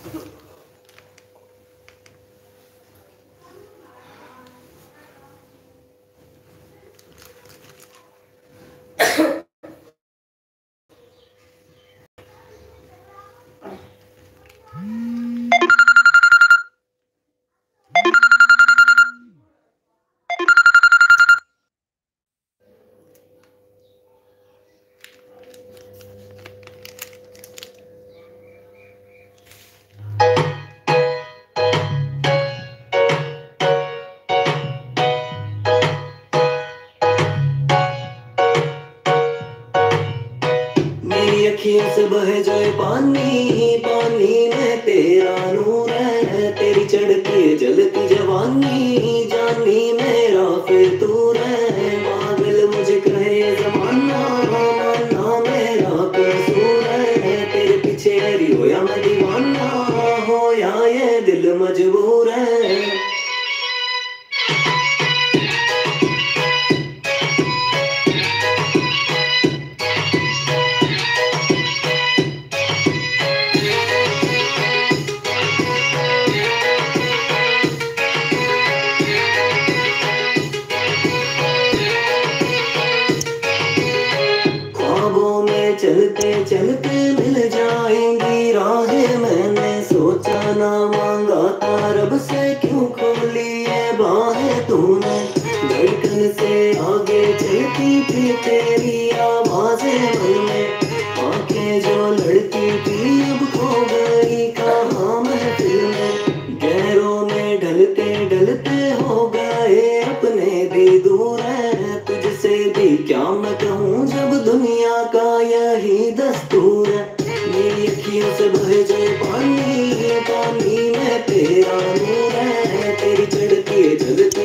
मेरी अखियों से बहे जाए पानी, पानी में तेरा नूर है, तेरी चढ़ती है जलती जवानी, जानी मेरा फिर तू है, पागल मुझे कहे जमाना, मानना मेरा कसूर है, तेरे पीछे हरी हो या मैं दीवाना, हो या ये दिल मजबूर है। ख्वाबों में चलते चलते मिल जाएंगी राहें, मैंने सोचा ना मांगा था रब से, क्यों खोली ये बाहें तूने, धड़कन से आगे चलती थी तेरी आवाजें मन में, आंखें जो लड़ती थी अब खो गई कहाँ महफिल में, गहरों में ढलते ढलते हो गए अपने भी दूर है, तुझसे भी क्या मैं कहूँ जब दुनिया का यही दस्तूर है, मेरी अखियों से बहे जाए पानी, पानी में तेरा नूर है, तेरी चढ़ती है जलती